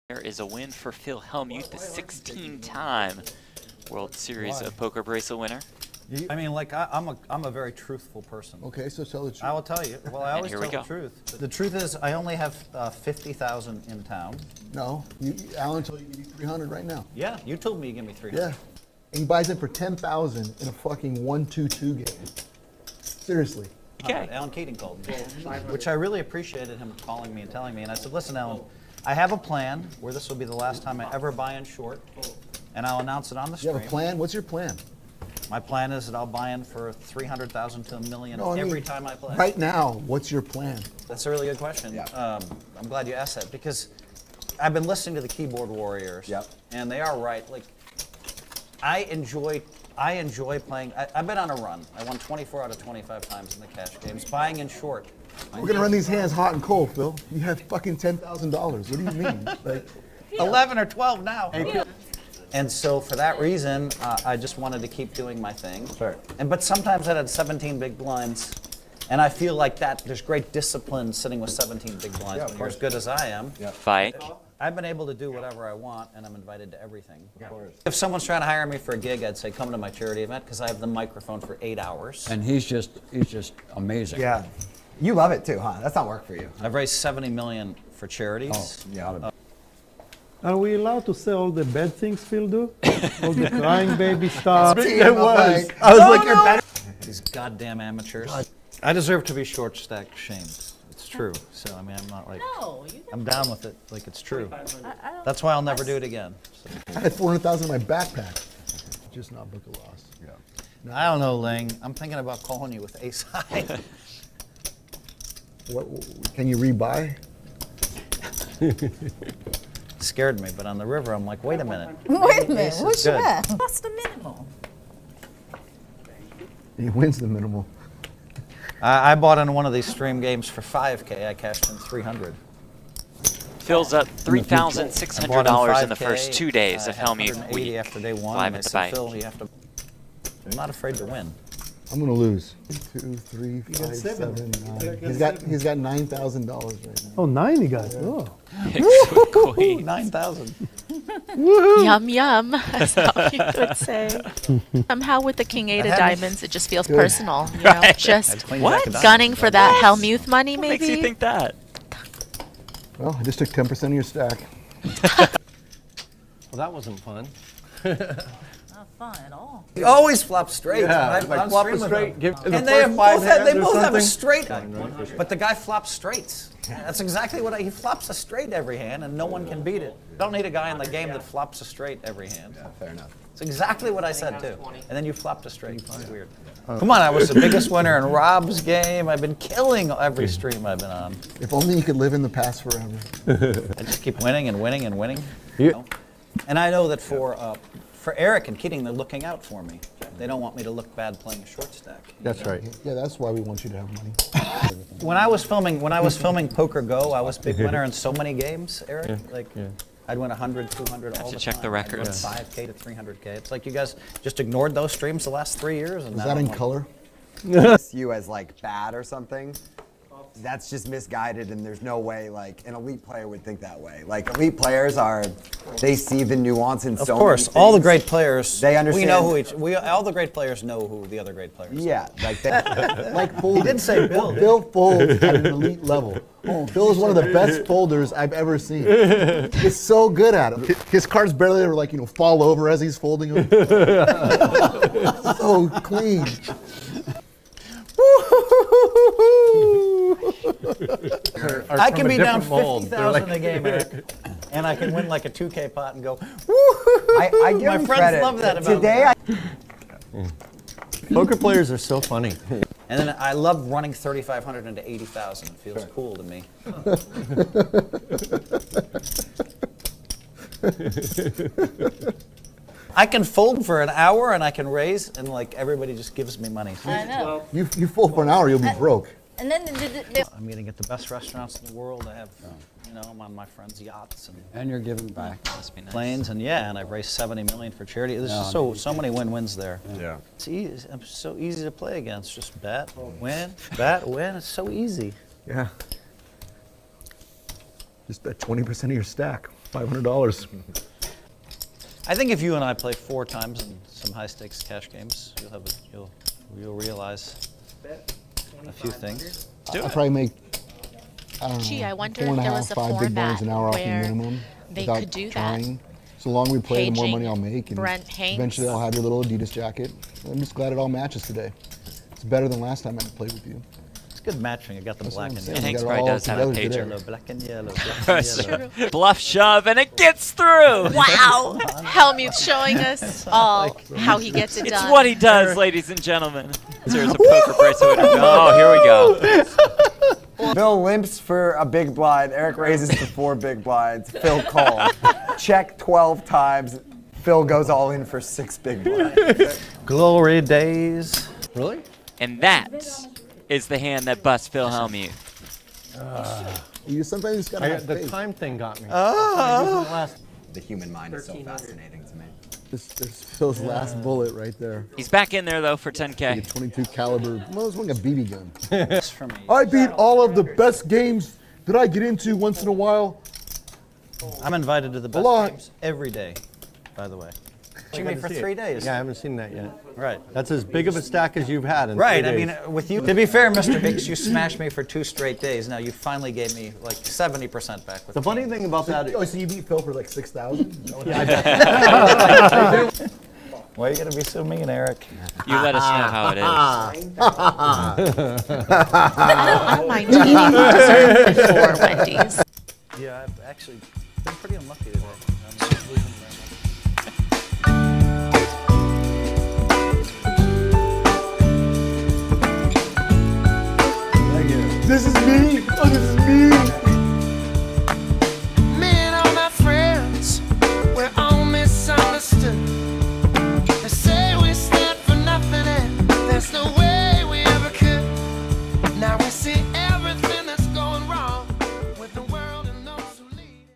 There is a win for Phil Hellmuth, the 16-time World Series of Poker bracelet winner. I mean, like, I'm a very truthful person. Okay, so tell the truth. I will tell you. Well, I always here tell we the go. truth. The truth is, I only have 50,000 in town. No, Alan told you to give you 300 right now. Yeah, you told me you give me 300. Yeah, and he buys it for 10,000 in a fucking 1-2-2 game. Seriously. Okay. Alan Keating called me, which I really appreciated him calling me and telling me. And I said, listen, Alan, I have a plan where this will be the last time I ever buy in short, and I'll announce it on the You stream. have a plan? What's your plan? My plan is that I'll buy in for 300,000 to $1 million every time I play. Right now, what's your plan? That's a really good question. Yeah. I'm glad you asked that because I've been listening to the Keyboard Warriors, Yep. and they are right. Like, I enjoy playing. I've been on a run. I won 24 out of 25 times in the cash games, buying in short. We're gonna run these hands hot and cold, Phil. You have fucking $10,000. What do you mean? Like, 11 or 12 now. And so for that reason, I just wanted to keep doing my thing. Sure. But sometimes I had 17 big blinds, and I feel like that there's great discipline sitting with 17 big blinds when you're as good as I am. Fike. I've been able to do whatever I want, and I'm invited to everything. Of course. If someone's trying to hire me for a gig, I'd say come to my charity event because I have the microphone for 8 hours. And he's just amazing. Yeah. You love it too, huh? That's not work for you. I've raised $70 million for charities. Oh, yeah. Are we allowed to say all the bad things Phil do? All the crying baby stuff? It was. I was like, you're better. These goddamn amateurs. I deserve to be short stack shamed. It's true. So I mean, I'm not like. No, you I'm down with it. Like it's true. That's why I'll never do it again. So. I had 400,000 in my backpack. Just not book a loss. Yeah. I don't know, Ling. I'm thinking about calling you with ace high. What? Can you rebuy? Scared me, but on the river, I'm like, wait a minute. Wait a minute, Ace is what's your good. bet? What's the minimal? He wins the minimal. I bought in one of these stream games for $5K. I cashed in 300. Phil's up $3,600 in the 5K, first 2 days of I had Hellmuth 180 week. after day one. Live and I at said, Spike. Phil, you have to. I'm not afraid to win. I'm gonna lose. 2, 3, 5, 7, 9. He's got $9,000 right now. Oh, 9 you got. Oh. Queen. 9,000. Yum yum, as Hellmuth would say. Somehow with the King 8 of diamonds, it just feels personal. You know, just What? gunning for that Hellmuth money, What maybe. makes you think that? Well, I just took 10% of your stack. Well, that wasn't fun. Not fun at all. He always flops straight. Yeah, I'm like on flop stream a with straight, him. give the And they first five they hands or both have a something. straight. But the guy flops straights. That's exactly what he flops a straight every hand, and no one can beat it. Don't need a guy in the game that flops a straight every hand. Yeah, fair enough. It's exactly what I said too. And then you flopped a straight. It's weird. Come on, I was the biggest winner in Rob's game. I've been killing every stream I've been on. If only you could live in the past forever. I just keep winning and winning and winning. You know? And I know that for Eric and Keating, they're looking out for me. They don't want me to look bad playing a short stack. That's right. Yeah, that's why we want you to have money. When I was filming Poker Go, I was big winner in so many games, Eric. I'd win 100, 200 all the time. check the records. I'd win 5K to 300K. It's like you guys just ignored those streams the last 3 years. And Is now that I'm in like, color? You as like bad or something. That's just misguided, and there's no way like an elite player would think that way. Like elite players they see the nuance in Of so course, many all the things. great players. They understand. All the great players know who the other great players. Yeah, like Like folding. He did say Bill. Bill folds at an elite level. Bill is one of the best folders I've ever seen. He's so good at it. His cards barely ever fall over as he's folding them. So clean. I can be down 50,000 in a game, Eric, and I can win like a 2K pot and go. I give My him friends credit. love that about Today, Poker players are so funny. And then I love running 3,500 into 80,000. It feels cool to me. I can fold for an hour and I can raise, and like everybody just gives me money. I know. You fold for an hour, you'll be broke. And then I'm eating at the best restaurants in the world. I have, I'm on my friends' yachts And you're giving back. Must be nice. planes, and and I've raised 70 million for charity. There's just so many win-wins there. Yeah. It's easy. I'm so easy to play against. Just bet, win, bet, win. It's so easy. Yeah. Just bet 20% of your stack. $500. I think if you and I play 4 times in some high stakes cash games, you'll realize a few things. I'll probably make, I don't know, Gee, I wonder 4 and if a there half, was a 5 big blinds format an hour off the where minimum. they without could do that. trying. So the longer we play, the more money Paging I'll make. And Brent Hanks. eventually I'll have your little Adidas jacket. I'm just glad it all matches today. It's better than last time I played with you. It's good matching. I got the That's black what and I'm yellow. saying. Hanks We got it probably all does have a together today. Yellow, black and yellow, black and yellow. Bluff shove, and it gets through. Wow. Helmut's showing us all how he gets it It's done. what he does, ladies and gentlemen. There's a poker bracelet. Oh, here we go. Phil limps for a big blind. Eric raises to 4 big blinds. Phil calls. Check 12 times. Phil goes all in for 6 big blinds. Glory days. Really? And that is the hand that busts Phil Hellmuth. You sometimes just gotta have The faith. time thing got me. The human mind is so fascinating to me. There's Phil's last bullet right there. He's back in there, though, for Like a 10K. 22 caliber. Well, it's like a BB gun. That's for me. I beat all of the best games that I get into once in a while. I'm invited to the best lot. games every day, by the way. Watching me for 3 days. Yeah, I haven't seen that yet. Right. That's as big of a stack as you've had in Right. 3 I days. mean, with you. To be fair, Mr. Hicks, you smashed me for 2 straight days. Now you finally gave me like 70% back. With The funny thing about that, Oh, so you beat Phil for like 6,000? Why are you gonna be so mean, Eric? You let us know how it is. I don't mind eating dessert before Wendy's. Yeah, I've actually been pretty unlucky today. I'm losing very much. This is me. Oh, this is me.